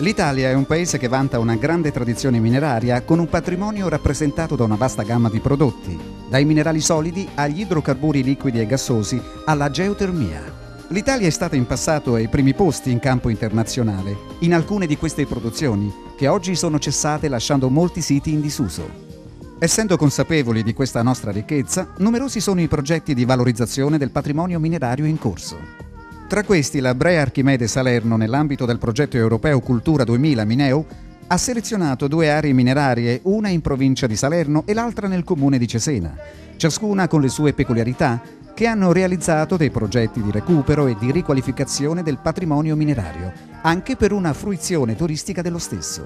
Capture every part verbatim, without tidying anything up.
L'Italia è un paese che vanta una grande tradizione mineraria con un patrimonio rappresentato da una vasta gamma di prodotti, dai minerali solidi agli idrocarburi liquidi e gassosi alla geotermia. L'Italia è stata in passato ai primi posti in campo internazionale in alcune di queste produzioni, che oggi sono cessate lasciando molti siti in disuso. Essendo consapevoli di questa nostra ricchezza, numerosi sono i progetti di valorizzazione del patrimonio minerario in corso. Tra questi la Brea Archimede Salerno, nell'ambito del progetto europeo Cultura duemila Mineo, ha selezionato due aree minerarie, una in provincia di Salerno e l'altra nel comune di Cesena, ciascuna con le sue peculiarità, che hanno realizzato dei progetti di recupero e di riqualificazione del patrimonio minerario, anche per una fruizione turistica dello stesso.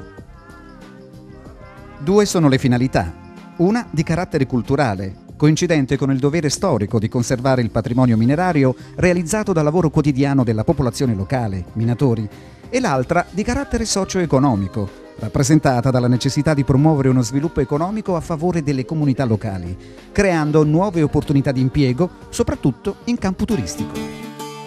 Due sono le finalità, una di carattere culturale, coincidente con il dovere storico di conservare il patrimonio minerario realizzato dal lavoro quotidiano della popolazione locale, minatori, e l'altra di carattere socio-economico, rappresentata dalla necessità di promuovere uno sviluppo economico a favore delle comunità locali, creando nuove opportunità di impiego, soprattutto in campo turistico.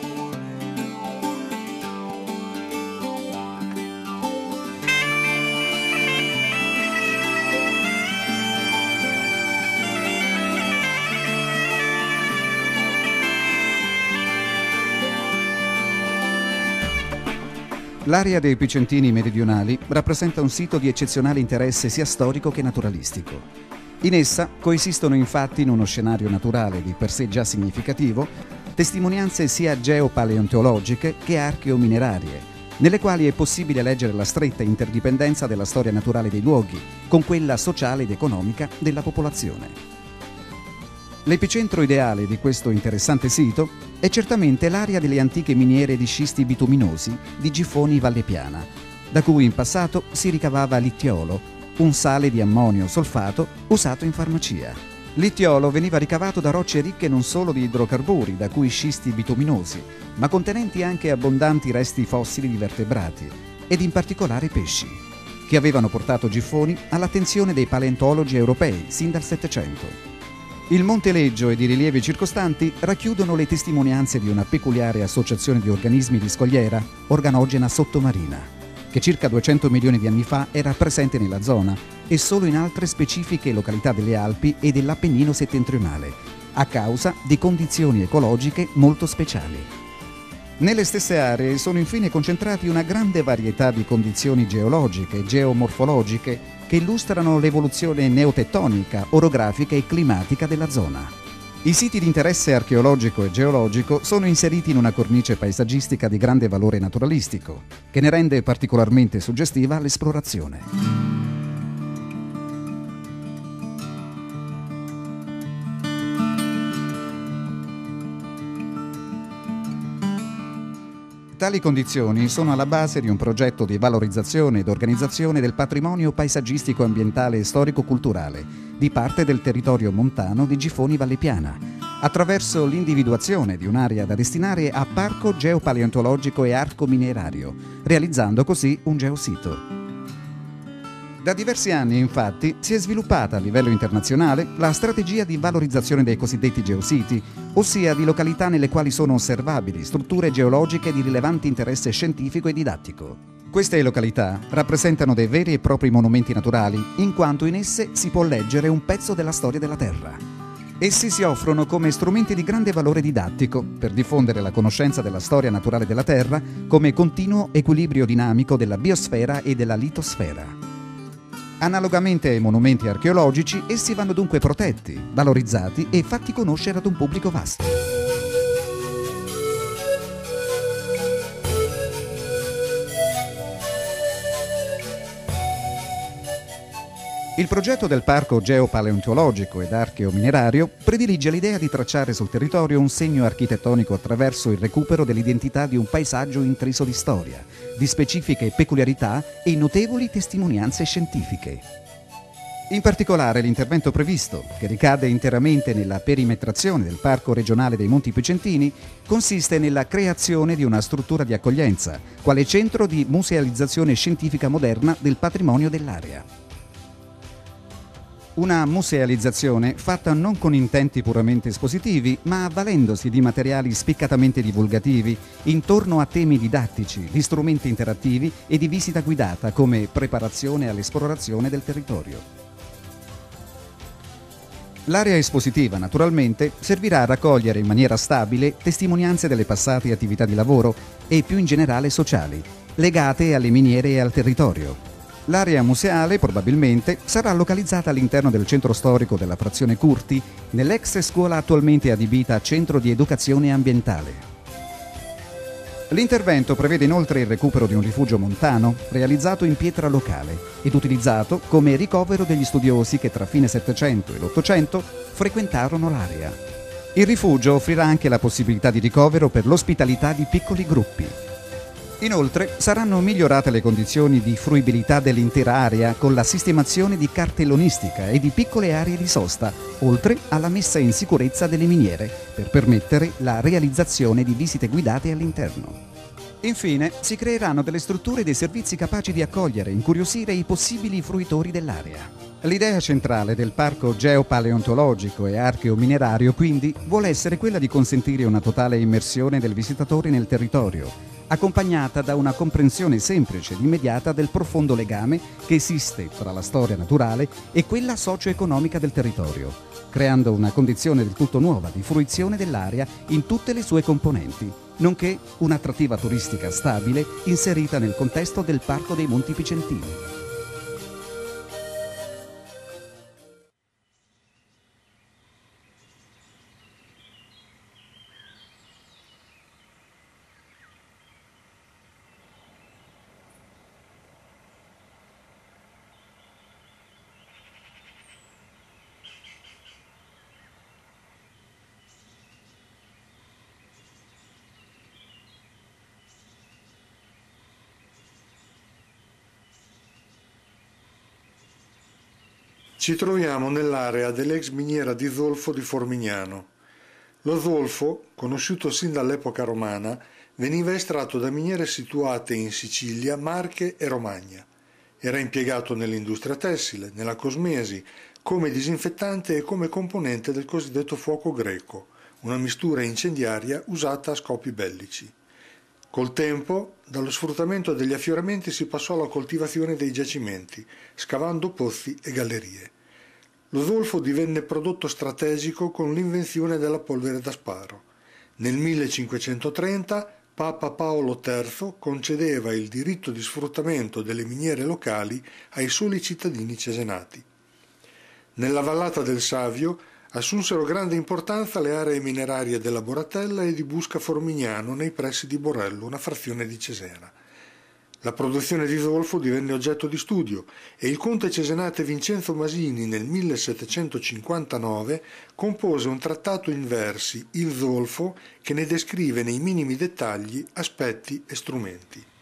L'area dei Picentini meridionali rappresenta un sito di eccezionale interesse sia storico che naturalistico. In essa coesistono infatti, in uno scenario naturale di per sé già significativo, testimonianze sia geopaleontologiche che archeominerarie, nelle quali è possibile leggere la stretta interdipendenza della storia naturale dei luoghi con quella sociale ed economica della popolazione. L'epicentro ideale di questo interessante sito è certamente l'area delle antiche miniere di scisti bituminosi di Gifoni Valle Piana, da cui in passato si ricavava l'ittiolo, un sale di ammonio solfato usato in farmacia. L'ittiolo veniva ricavato da rocce ricche non solo di idrocarburi, da cui scisti bituminosi, ma contenenti anche abbondanti resti fossili di vertebrati, ed in particolare pesci, che avevano portato Gifoni all'attenzione dei paleontologi europei sin dal Settecento. Il Monte Leggio ed i rilievi circostanti racchiudono le testimonianze di una peculiare associazione di organismi di scogliera, organogena sottomarina, che circa duecento milioni di anni fa era presente nella zona e solo in altre specifiche località delle Alpi e dell'Appennino settentrionale, a causa di condizioni ecologiche molto speciali. Nelle stesse aree sono infine concentrati una grande varietà di condizioni geologiche, geomorfologiche, che illustrano l'evoluzione neotettonica, orografica e climatica della zona. I siti di interesse archeologico e geologico sono inseriti in una cornice paesaggistica di grande valore naturalistico, che ne rende particolarmente suggestiva l'esplorazione. Tali condizioni sono alla base di un progetto di valorizzazione ed organizzazione del patrimonio paesaggistico, ambientale e storico-culturale di parte del territorio montano di Gifoni Valle Piana, attraverso l'individuazione di un'area da destinare a parco geopaleontologico e arco-minerario, realizzando così un geosito. Da diversi anni, infatti, si è sviluppata a livello internazionale la strategia di valorizzazione dei cosiddetti geositi, ossia di località nelle quali sono osservabili strutture geologiche di rilevante interesse scientifico e didattico. Queste località rappresentano dei veri e propri monumenti naturali, in quanto in esse si può leggere un pezzo della storia della Terra. Essi si offrono come strumenti di grande valore didattico per diffondere la conoscenza della storia naturale della Terra come continuo equilibrio dinamico della biosfera e della litosfera. Analogamente ai monumenti archeologici, essi vanno dunque protetti, valorizzati e fatti conoscere ad un pubblico vasto. Il progetto del Parco Geopaleontologico ed Archeominerario predilige l'idea di tracciare sul territorio un segno architettonico attraverso il recupero dell'identità di un paesaggio intriso di storia, di specifiche peculiarità e notevoli testimonianze scientifiche. In particolare l'intervento previsto, che ricade interamente nella perimetrazione del Parco regionale dei Monti Picentini, consiste nella creazione di una struttura di accoglienza, quale centro di musealizzazione scientifica moderna del patrimonio dell'area. Una musealizzazione fatta non con intenti puramente espositivi, ma avvalendosi di materiali spiccatamente divulgativi intorno a temi didattici, di strumenti interattivi e di visita guidata come preparazione all'esplorazione del territorio. L'area espositiva, naturalmente, servirà a raccogliere in maniera stabile testimonianze delle passate attività di lavoro e più in generale sociali, legate alle miniere e al territorio. L'area museale, probabilmente, sarà localizzata all'interno del centro storico della frazione Curti, nell'ex scuola attualmente adibita a centro di educazione ambientale. L'intervento prevede inoltre il recupero di un rifugio montano, realizzato in pietra locale ed utilizzato come ricovero degli studiosi che tra fine Settecento e l'Ottocento frequentarono l'area. Il rifugio offrirà anche la possibilità di ricovero per l'ospitalità di piccoli gruppi. Inoltre saranno migliorate le condizioni di fruibilità dell'intera area con la sistemazione di cartellonistica e di piccole aree di sosta, oltre alla messa in sicurezza delle miniere per permettere la realizzazione di visite guidate all'interno. Infine si creeranno delle strutture e dei servizi capaci di accogliere e incuriosire i possibili fruitori dell'area. L'idea centrale del parco geopaleontologico e archeominerario quindi vuole essere quella di consentire una totale immersione del visitatore nel territorio, accompagnata da una comprensione semplice ed immediata del profondo legame che esiste tra la storia naturale e quella socio-economica del territorio, creando una condizione del tutto nuova di fruizione dell'area in tutte le sue componenti, nonché un'attrattiva turistica stabile inserita nel contesto del Parco dei Monti Picentini. Ci troviamo nell'area dell'ex miniera di zolfo di Formignano. Lo zolfo, conosciuto sin dall'epoca romana, veniva estratto da miniere situate in Sicilia, Marche e Romagna. Era impiegato nell'industria tessile, nella cosmesi, come disinfettante e come componente del cosiddetto fuoco greco, una mistura incendiaria usata a scopi bellici. Col tempo, dallo sfruttamento degli affioramenti si passò alla coltivazione dei giacimenti, scavando pozzi e gallerie. Lo zolfo divenne prodotto strategico con l'invenzione della polvere da sparo. Nel millecinquecentotrenta Papa Paolo terzo concedeva il diritto di sfruttamento delle miniere locali ai soli cittadini cesenati. Nella vallata del Savio assunsero grande importanza le aree minerarie della Boratella e di Busca Formignano nei pressi di Borello, una frazione di Cesena. La produzione di zolfo divenne oggetto di studio e il conte cesenate Vincenzo Masini nel millesettecentocinquantanove compose un trattato in versi, Il zolfo, che ne descrive nei minimi dettagli aspetti e strumenti.